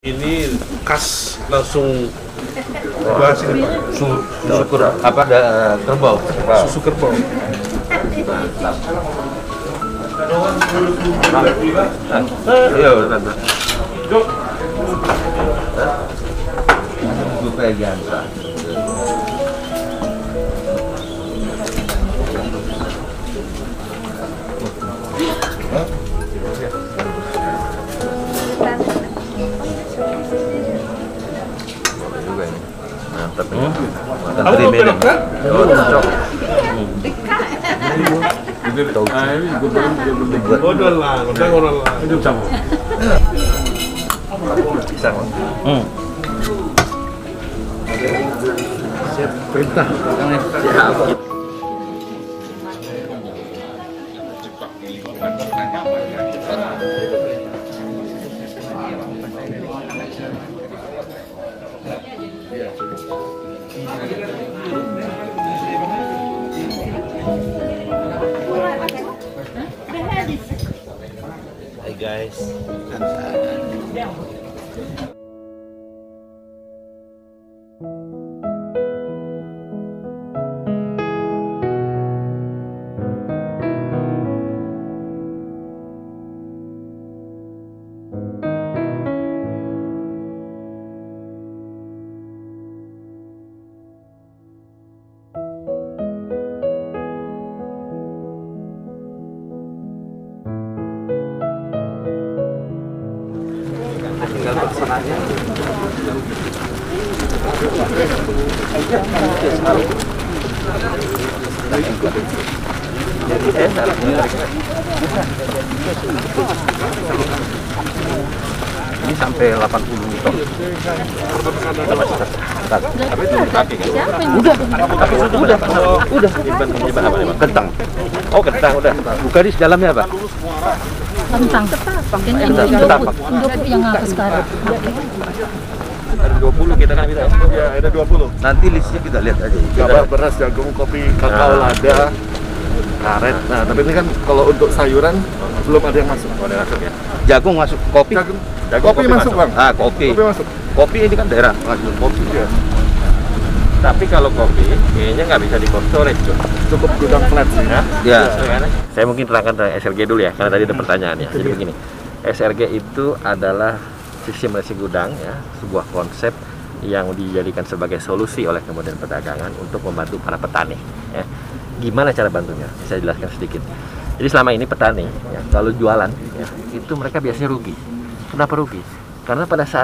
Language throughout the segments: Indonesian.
Ini khas langsung bahas ini Pak. Susu apa ada kerbau? Susu kerbau. Iya, tante. Gue pegang, Pak. Juga ini. Mantap ini. Mantap Kamu mau belok kan? Oh, cocok. Oh, udah lah, orang lah. Pisang. Siap perintah. Siap. Hai guys. Tinggal pesanannya. Jadi enak. Ini sampai 80 ton. Tapi itu kaki kan? Udah. Nyimpan apa nih, Bang? Kentang. Oh, kentang udah. Buka di dalamnya apa? Kentang. Ini Indofood yang aku sekarang. Ada 20 kita kan bisa. Ya, ada 20. Nanti listnya kita lihat aja. Gabah, beras, jagung, kopi, kakao, lada, karet. Nah, tapi ini kan kalau untuk sayuran belum ada yang masuk. Ada masuk ya. Jagung masuk, kopi. Jagung, kopi masuk, Bang. Ah, kopi. Kopi masuk. Kopi ini kan daerah masuk kopi. Ya. Tapi kalau kopi kayaknya nggak bisa di cold storage tuh. Cukup gudang flat sih. Ya. Saya mungkin terangkan tentang SRG dulu ya, karena tadi ada pertanyaan ya. Jadi begini, SRG itu adalah sistem resi gudang ya, sebuah konsep yang dijadikan sebagai solusi oleh Kementerian Perdagangan untuk membantu para petani. Ya. Gimana cara bantunya? Saya jelaskan sedikit. Jadi selama ini petani, ya, kalau jualan, ya, itu mereka biasanya rugi. Kenapa rugi? Karena pada saat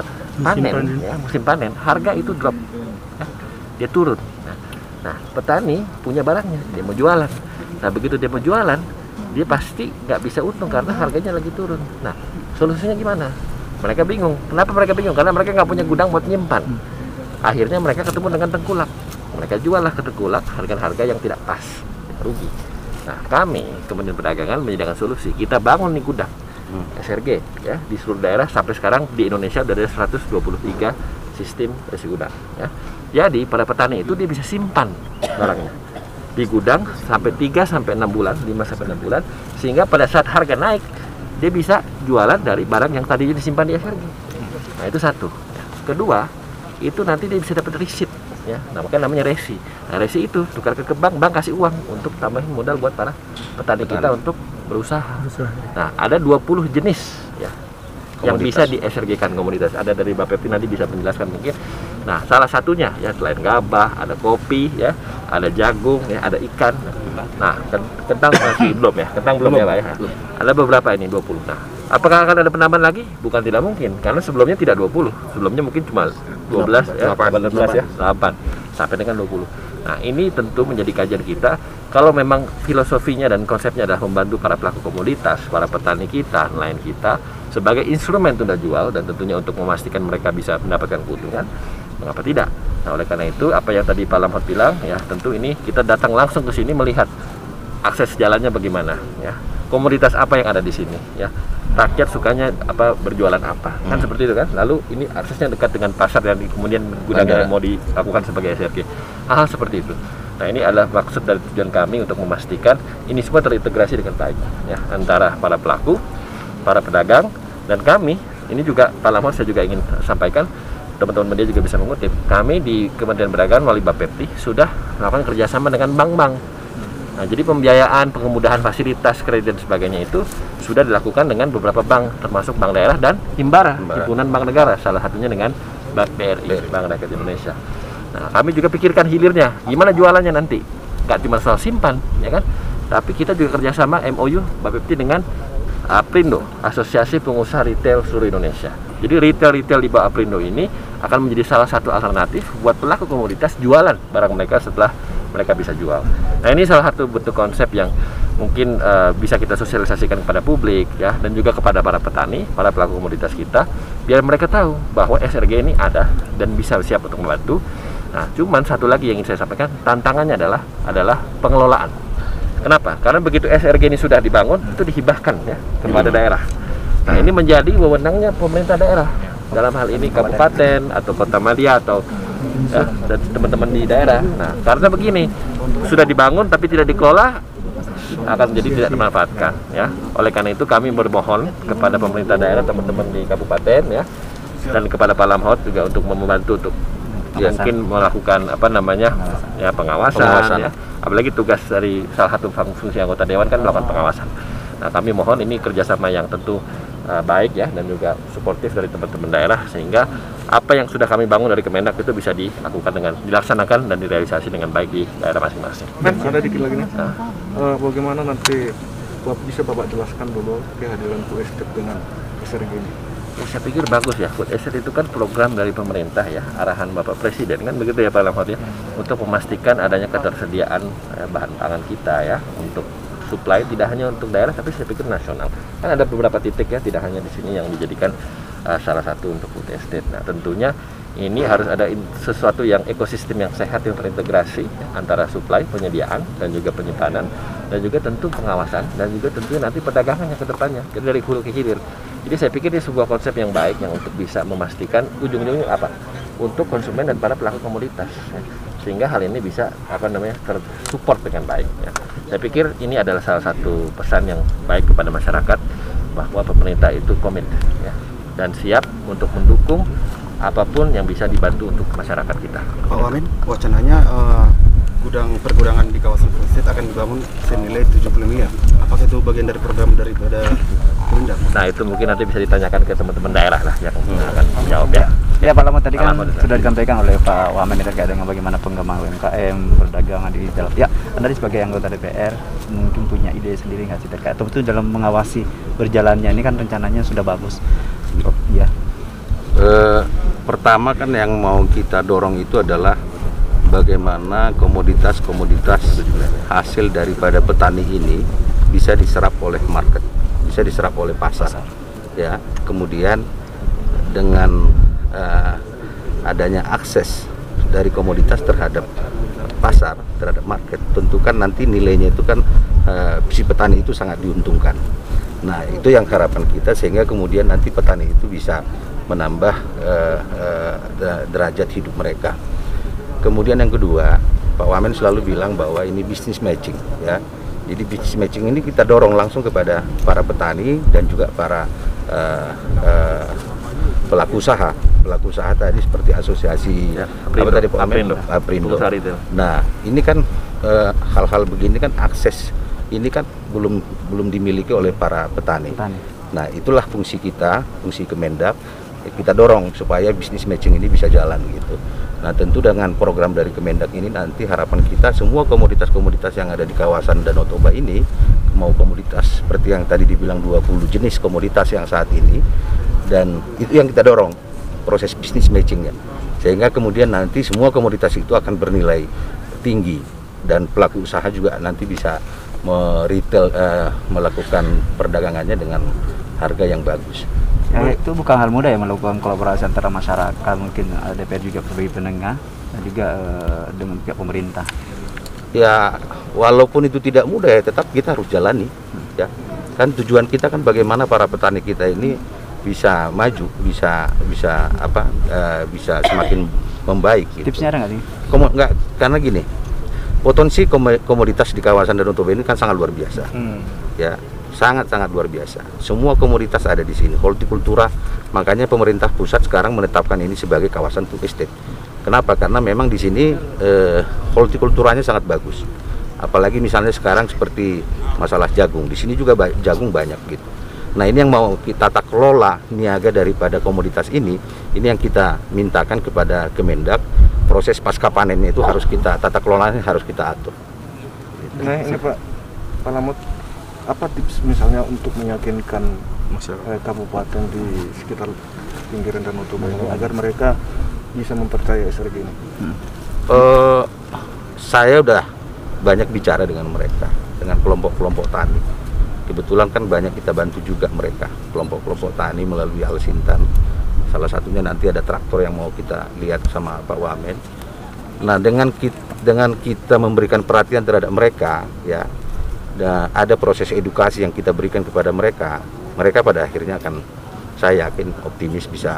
musim panen, harga itu drop, ya, dia turun. Nah, petani punya barangnya, dia mau jualan. Nah, begitu dia mau jualan, dia pasti nggak bisa untung karena harganya lagi turun. Nah, solusinya gimana? Mereka bingung. Kenapa mereka bingung? Karena mereka nggak punya gudang buat nyimpan. Akhirnya mereka ketemu dengan tengkulak. Mereka juallah ke tengkulak harga-harga yang tidak pas, rugi. Nah, kami Kementerian Perdagangan menyediakan solusi. Kita bangun nih gudang SRG ya di seluruh daerah. Sampai sekarang di Indonesia sudah ada 123 sistem resi gudang. Ya. Jadi pada petani itu dia bisa simpan barangnya di gudang sampai 3-6 bulan, 5-6 bulan, sehingga pada saat harga naik dia bisa jualan dari barang yang tadinya disimpan di SRG. Nah, itu satu. Kedua, itu nanti dia bisa dapat receipt ya. Nah, makanya namanya resi. Nah, resi itu tukar ke bank, bank kasih uang untuk tambahin modal buat para petani kita untuk berusaha. Nah, ada 20 jenis ya yang bisa di SRG-kan komoditas. Ada dari Mbak Pepti nanti bisa menjelaskan mungkin. Nah, salah satunya ya selain gabah, ada kopi ya, ada jagung ya, ada ikan. Nah, kentang masih belum ya, kentang belum ya Pak ya. Ada beberapa ini 20. Nah, apakah akan ada penambahan lagi? Bukan tidak mungkin, karena sebelumnya tidak 20. Sebelumnya mungkin cuma 12 ya, 18 ya, 8 sampai dengan 20. Nah, ini tentu menjadi kajian kita. Kalau memang filosofinya dan konsepnya adalah membantu para pelaku komoditas, para petani kita, nelayan kita sebagai instrumen tunda jual dan tentunya untuk memastikan mereka bisa mendapatkan keuntungan, mengapa tidak? Nah, oleh karena itu apa yang tadi Pak Lamhot bilang ya, tentu ini kita datang langsung ke sini melihat akses jalannya bagaimana ya, komoditas apa yang ada di sini ya, rakyat sukanya apa, berjualan apa, kan seperti itu kan. Lalu ini aksesnya dekat dengan pasar yang kemudian gudangnya mau dilakukan sebagai SRG, hal seperti itu. Nah, ini adalah maksud dari tujuan kami untuk memastikan ini semua terintegrasi dengan baik ya, antara para pelaku, para pedagang, dan kami ini juga Pak Lamhot saya juga ingin sampaikan, teman-teman media juga bisa mengutip, kami di Kementerian Perdagangan melalui Bapepti sudah melakukan kerjasama dengan bank-bank. Nah, jadi pembiayaan, pengemudahan fasilitas kredit dan sebagainya itu sudah dilakukan dengan beberapa bank, termasuk bank daerah dan Himbara, himpunan bank negara, salah satunya dengan Bank BRI, Bank Rakyat Indonesia. Nah, kami juga pikirkan hilirnya, gimana jualannya nanti, nggak cuma soal simpan, ya kan? Tapi kita juga kerjasama MOU Bapepti dengan Aprindo, Asosiasi Pengusaha Retail Seluruh Indonesia. Jadi retail di bawah Aprindo ini akan menjadi salah satu alternatif buat pelaku komoditas jualan barang mereka setelah mereka bisa jual. Nah, ini salah satu bentuk konsep yang mungkin bisa kita sosialisasikan kepada publik ya, dan juga kepada para petani, para pelaku komoditas kita, biar mereka tahu bahwa SRG ini ada dan bisa siap untuk membantu. Nah, cuman satu lagi yang ingin saya sampaikan, tantangannya adalah pengelolaan. Kenapa? Karena begitu SRG ini sudah dibangun, itu dihibahkan ya kepada daerah. Nah, ini menjadi wewenangnya pemerintah daerah. Dalam hal ini kabupaten atau kota madya atau ya, dan teman-teman di daerah. Nah, karena begini, sudah dibangun tapi tidak dikelola, akan menjadi tidak dimanfaatkan ya. Oleh karena itu kami bermohon kepada pemerintah daerah, teman-teman di kabupaten ya, dan kepada Pak Lamhot juga untuk membantu untuk ya, mungkin melakukan ya pengawasan. Ya. Apalagi tugas dari salah satu fungsi anggota dewan kan melakukan pengawasan. Nah, kami mohon ini kerjasama yang tentu baik ya, dan juga suportif dari teman-teman daerah, sehingga apa yang sudah kami bangun dari Kemendak itu bisa dilaksanakan dan direalisasi dengan baik di daerah masing-masing. Ada dikit lagi nih. Bagaimana nanti bisa Bapak jelaskan dulu kehadiran food estate dengan SRG ini? Ya, saya pikir bagus ya, food estate itu kan program dari pemerintah ya, arahan Bapak Presiden kan begitu ya Pak Lamhot ya, untuk memastikan adanya ketersediaan bahan pangan kita ya, untuk supply tidak hanya untuk daerah tapi saya pikir nasional. Kan ada beberapa titik ya, tidak hanya di sini yang dijadikan salah satu untuk food estate. Nah, tentunya ini harus ada sesuatu yang ekosistem yang sehat, yang terintegrasi ya, antara supply, penyediaan dan juga penyimpanan, dan juga tentu pengawasan, dan juga tentunya nanti perdagangannya ke depannya, jadi dari hulu ke hilir. Jadi saya pikir ini sebuah konsep yang baik yang untuk bisa memastikan ujung-ujungnya apa? Untuk konsumen dan para pelaku komoditas ya. Sehingga hal ini bisa tersupport dengan baik ya. Saya pikir ini adalah salah satu pesan yang baik kepada masyarakat, bahwa pemerintah itu komit ya, dan siap untuk mendukung apapun yang bisa dibantu untuk masyarakat kita. Pak Wamen, wacananya pergudangan di kawasan food estate akan dibangun senilai 70 miliar. Apakah itu bagian dari program daripada Kemendak? Nah, itu mungkin nanti bisa ditanyakan ke teman-teman daerah lah yang akan menjawab ya. Ya Pak Lamhot, tadi kan sudah disampaikan oleh Pak Wamen terkait dengan bagaimana pengembangan UMKM, perdagangan di dalam. Ya, Anda sebagai anggota DPR mungkin punya ide sendiri nggak sih terkait itu dalam mengawasi berjalannya ini kan rencananya sudah bagus. Ya. Pertama kan yang mau kita dorong itu adalah bagaimana komoditas-komoditas hasil daripada petani ini bisa diserap oleh market, bisa diserap oleh pasar. Ya, kemudian dengan adanya akses dari komoditas terhadap pasar, terhadap market, tentu kan nanti nilainya itu kan si petani itu sangat diuntungkan. Nah, itu yang harapan kita, sehingga kemudian nanti petani itu bisa menambah derajat hidup mereka. Kemudian yang kedua, Pak Wamen selalu bilang bahwa ini business matching ya. Jadi business matching ini kita dorong langsung kepada para petani dan juga para pelaku usaha tadi seperti asosiasi ya, Aprindo. Nah, ini kan hal-hal begini kan akses ini kan belum dimiliki oleh para petani. Nah, itulah fungsi kita, fungsi Kemendak, kita dorong supaya bisnis matching ini bisa jalan gitu. Nah, tentu dengan program dari Kemendak ini nanti harapan kita semua komoditas-komoditas yang ada di kawasan Danau Toba ini, mau komoditas seperti yang tadi dibilang 20 jenis komoditas yang saat ini, dan itu yang kita dorong proses bisnis matchingnya, sehingga kemudian nanti semua komoditas itu akan bernilai tinggi dan pelaku usaha juga nanti bisa melakukan perdagangannya dengan harga yang bagus. Ya, itu bukan hal mudah ya melakukan kolaborasi antara masyarakat, mungkin DPR juga sebagai penengah dan juga dengan pihak pemerintah. Ya, walaupun itu tidak mudah ya, tetap kita harus jalani. Ya, kan tujuan kita kan bagaimana para petani kita ini bisa maju, bisa semakin membaik. Gitu. Tipsnya ada nggak sih? Nggak, karena gini, potensi komoditas di kawasan Danau Toba ini kan sangat luar biasa. Ya, sangat-sangat luar biasa. Semua komoditas ada di sini, hortikultura. Makanya pemerintah pusat sekarang menetapkan ini sebagai kawasan food estate. Kenapa? Karena memang di sini hortikulturanya sangat bagus. Apalagi misalnya sekarang seperti masalah jagung, di sini juga jagung banyak gitu. Nah, ini yang mau kita tata kelola niaga daripada komoditas ini yang kita mintakan kepada Kemendak. Proses pasca panennya itu harus kita tata kelolanya, harus kita atur. Nah, ini Pak Lamut, apa tips misalnya untuk meyakinkan kabupaten di sekitar pinggiran Danau Toba ini agar mereka bisa mempercayai SRG ini? Saya udah banyak bicara dengan mereka, dengan kelompok-kelompok tani. Kebetulan kan banyak kita bantu juga mereka, kelompok-kelompok tani melalui Alsintan. Salah satunya nanti ada traktor yang mau kita lihat sama Pak Wamen. Nah, dengan kita memberikan perhatian terhadap mereka, ya, ada proses edukasi yang kita berikan kepada mereka. Mereka pada akhirnya akan, saya yakin, optimis bisa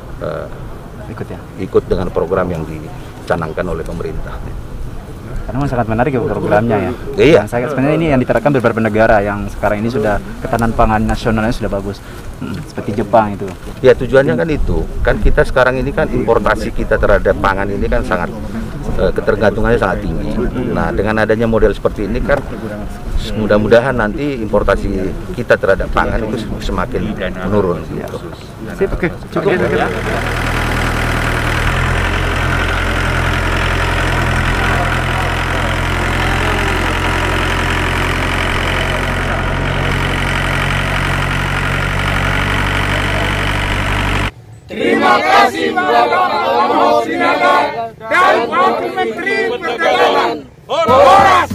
ikut dengan program yang dicanangkan oleh pemerintah. Karena sangat menarik ya programnya ya. Iya. Sebenarnya ini yang diterapkan beberapa negara yang sekarang ini sudah ketahanan pangan nasionalnya sudah bagus, seperti Jepang itu. Ya, tujuannya kan itu. Kan kita sekarang ini kan importasi kita terhadap pangan ini kan sangat ketergantungannya sangat tinggi. Nah, dengan adanya model seperti ini kan mudah-mudahan nanti importasi kita terhadap pangan itu semakin menurun. Gitu. Sip, oke, cukup. Terima kasih Bapak Mahfud Sinaga dan Wakil Menteri Perdagangan. Horas!